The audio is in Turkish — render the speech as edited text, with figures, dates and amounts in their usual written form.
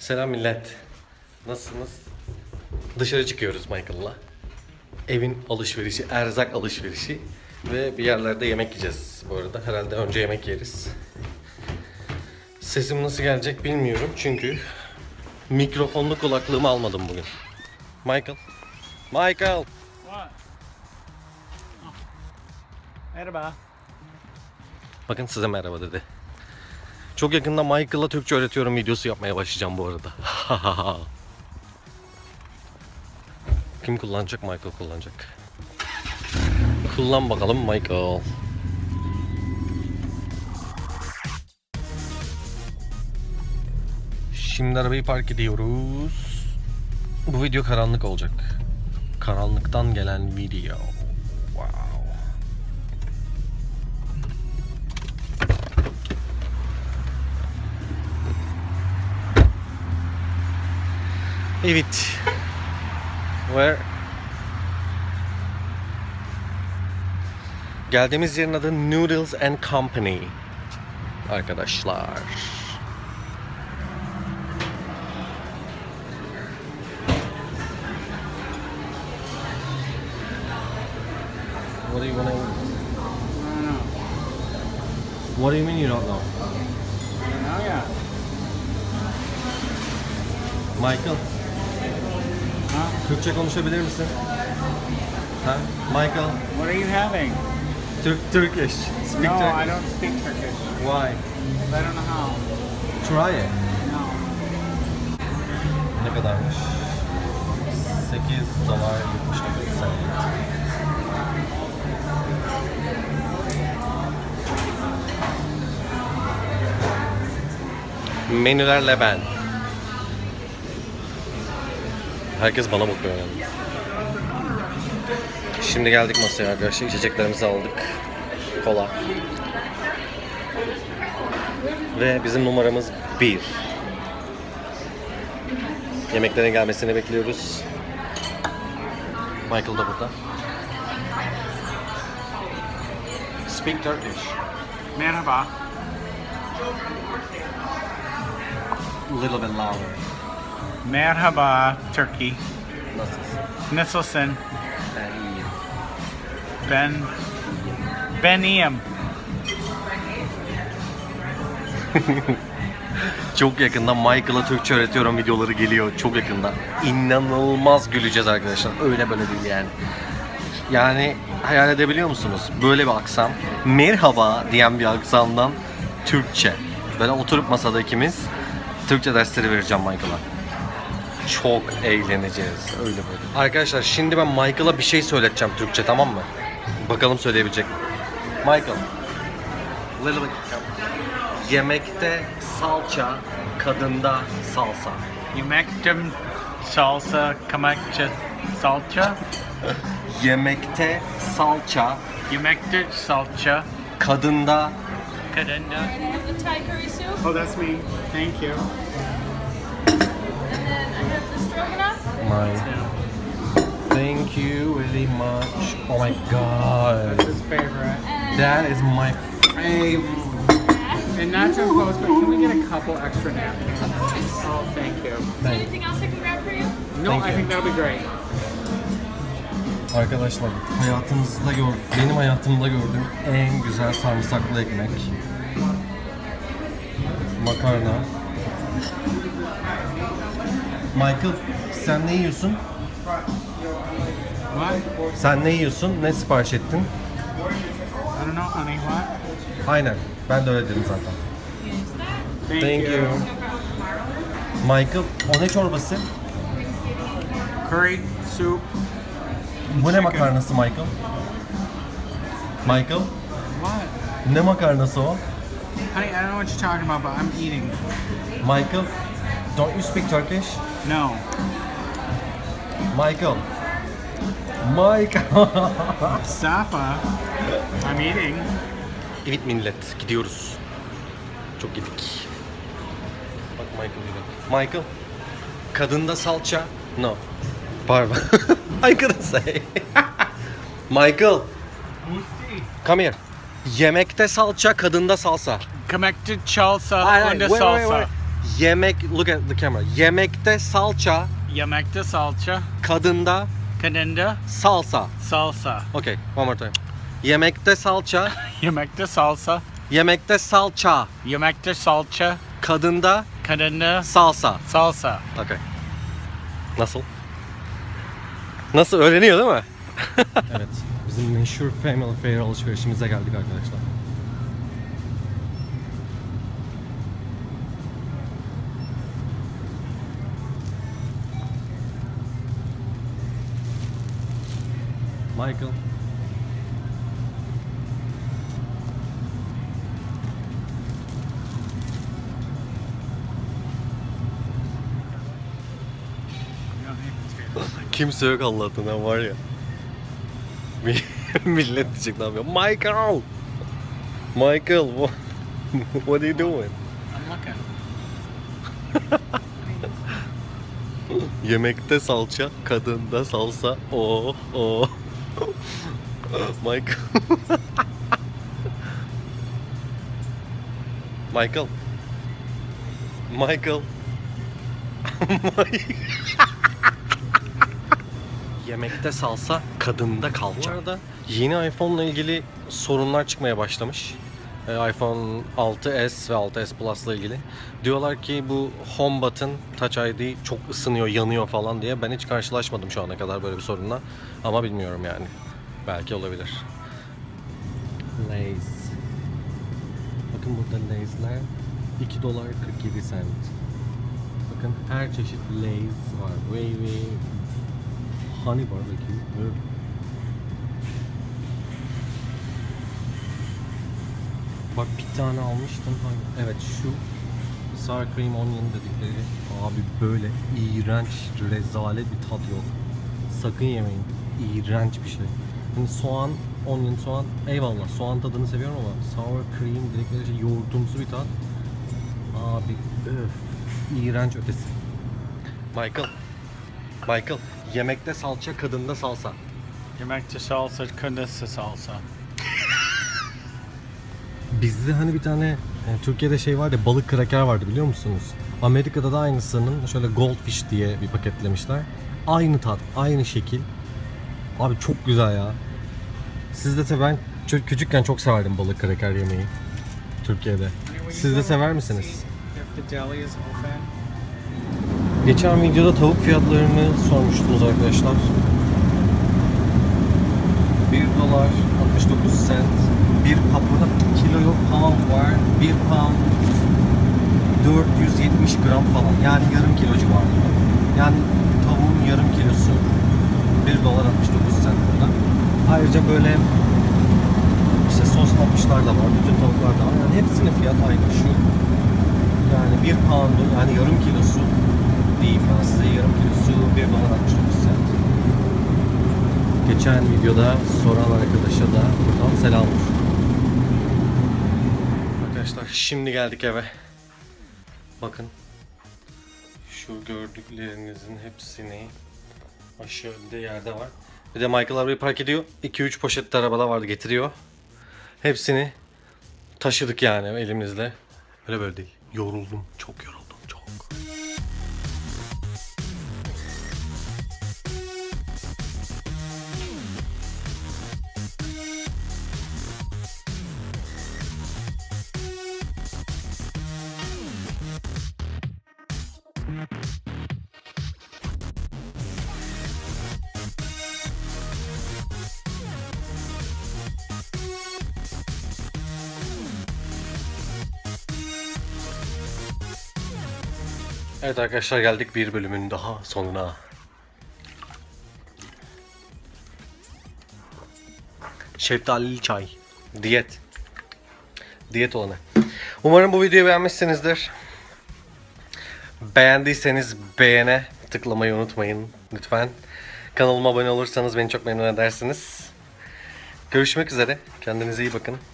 Selam millet. Nasılsınız? Dışarı çıkıyoruz Michael'la. Evin alışverişi, erzak alışverişi ve bir yerlerde yemek yiyeceğiz bu arada. Herhalde önce yemek yeriz. Sesim nasıl gelecek bilmiyorum çünkü mikrofonlu kulaklığımı almadım bugün. Michael. Michael. What? Merhaba. Bakın size merhaba dedi. Çok yakında Michael'la Türkçe öğretiyorum videosu yapmaya başlayacağım bu arada. Kim kullanacak? Michael kullanacak. Kullan bakalım Michael. Şimdi arabayı park ediyoruz. Bu video karanlık olacak. Karanlıktan gelen video. Wow. Evet. Where? Geldiğimiz yerin adı Noodles and Company. Arkadaşlar. What do you want to? I don't know. What do you mean you don't know? I don't know yet. Michael, Huh? Türkçe konuşabilir misin? Ha? Michael, What are you having? Turkish. Speak No, Turkish. I don't speak Turkish. Why? I don't know how. Try it. No. Ne kadarmış? $8.79. Menülerle ben. Herkes bana bakıyor yani. Şimdi geldik masaya arkadaşlar. İçeceklerimizi aldık. Kola. Ve bizim numaramız 1. Yemeklerin gelmesini bekliyoruz. Michael da burada. Speak Turkish. Merhaba. A little bit louder. Merhaba, Turkey. Nasılsın? Nasılsın? Ben iyiyim. Ben iyiyim. Çok yakında Michael'a Türkçe öğretiyorum videoları geliyor. Çok yakında. İnanılmaz güleceğiz arkadaşlar. Öyle böyle değil yani. Yani hayal edebiliyor musunuz? Böyle bir aksan. Merhaba diyen bir aksandan Türkçe. Böyle oturup masada ikimiz Türkçe dersleri vereceğim Michael'a. Çok eğleneceğiz. Öyle böyle. Arkadaşlar şimdi ben Michael'a bir şey söyleteceğim Türkçe, tamam mı? Bakalım söyleyebilecek mi? Michael. Little bit. Yemekte salça, kadında salsa. Yemekte salsa, kamakça salça. Yemekte salça, Yemekte salça. kadında Kadında. And I have the Thai curry soup. Oh, that's me. Thank you. And then I have the stroganoff. my. Thank you very much. Oh my god. That's his favorite. And That is my favorite. And not to impose, but can we get a couple extra napkins? of course. Oh, thank you. Anything else I can grab for you? No, Thank I you. think that'll be great. Arkadaşlar benim hayatımda gördüğüm en güzel sarımsaklı ekmek. Makarna. Michael, sen ne yiyorsun? What? Sen ne yiyorsun? Ne sipariş ettin? I don't know, honey. What? Aynen. Ben de öyle dedim zaten. Thank you. Michael, o ne çorbası? Curry, soup. Bu ne Chicken. makarnası Michael? Michael, What? ne makarnası o? Honey, I don't know what you're talking about, but I'm eating. Michael, don't you speak Turkish? No. Michael. Michael. Safa. I'm eating. Evet millet, gidiyoruz. Çok gidik. Bak Michael gidiyor. Michael, kadında salça. No. Pardon. I couldn't say. Michael, come here. Yemekte salça, kadında salsa. Connected salsa Hayır, and wait, salsa. Look at the camera. Yemekte salça, Yemekte salça. kadında Kadında salsa. salsa. Okay, one more time. Yemekte salça, Yemekte salsa. yemekte salça, Yemekte salça. kadında Kadında salsa. salsa. Okay. Nasıl? Nasıl öğreniyor değil mi? Evet, bizim meşhur Family Fair alışverişimize geldik arkadaşlar. Michael. Kimse yok Allah'tan var ya. Millet diyecek ne yapıyor? Michael! Michael, what are you doing? I'm looking. Yemekte salça, kadında salsa. Oh, oh. Michael. Michael. Michael. Yemekte salsa, kadında kalça. Bu arada yeni iPhone ile ilgili sorunlar çıkmaya başlamış. iPhone 6s ve 6s Plus ile ilgili. Diyorlar ki bu Home button Touch ID çok ısınıyor, yanıyor falan diye. Ben hiç karşılaşmadım şu ana kadar böyle bir sorunla. Ama bilmiyorum yani. Belki olabilir. Lay's. Bakın burada Lay's'ler $2.47. Bakın her çeşit Lay's var. Wavy, Honey Barbecue. Evet. Bak bir tane almıştım. Evet şu sour cream onion dedikleri. Abi böyle iğrenç, rezalet bir tat yok. Sakın yemeyin. İğrenç bir şey. Hani soğan, onion soğan eyvallah. Soğan tadını seviyorum ama sour cream dedikleri şey yoğurtumsu bir tat. Abi öf. İğrenç ötesi. Michael. Yemekte salça, kadında salsa. Yemekte salsa. Kadında salsa. Bizde hani bir tane Türkiye'de şey var ya, balık kraker vardı biliyor musunuz? Amerika'da da aynısının şöyle Goldfish diye bir paketlemişler. Aynı tat, aynı şekil. Abi çok güzel ya. Siz de ben küçükken çok severdim balık kraker yemeği Türkiye'de. Siz de sever misiniz? If the deli is open. Geçen videoda tavuk fiyatlarını sormuştunuz arkadaşlar. $1.69. Bir burada kiloyu pound var. 1 pound 470 gram falan. Yani yarım kilo civarında. Yani tavuğun yarım kilosu $1.69 burada. Ayrıca böyle işte soslamışlar da var. Bütün tavuklar da var. Yani hepsinin fiyatı aynı şu. Yani 1 pound'un yani yarım kilosu diyeyim ben size, yarım kilosu $1.69. Geçen videoda soran arkadaşa da buradan selam olsun. Arkadaşlar şimdi geldik eve. Bakın. Şu gördüklerinizin hepsini aşağıda yerde var. Bir de Michael arabayı park ediyor. 2-3 poşet de arabada vardı, getiriyor. Hepsini taşıdık yani elimizle. Öyle böyle değil. Yoruldum. Çok yoruldum. Çok. Evet arkadaşlar, geldik bir bölümün daha sonuna. Şeftalili çay. Diyet. Diyet olanı. Umarım bu videoyu beğenmişsinizdir. Beğendiyseniz beğene tıklamayı unutmayın lütfen. Kanalıma abone olursanız beni çok memnun edersiniz. Görüşmek üzere. Kendinize iyi bakın.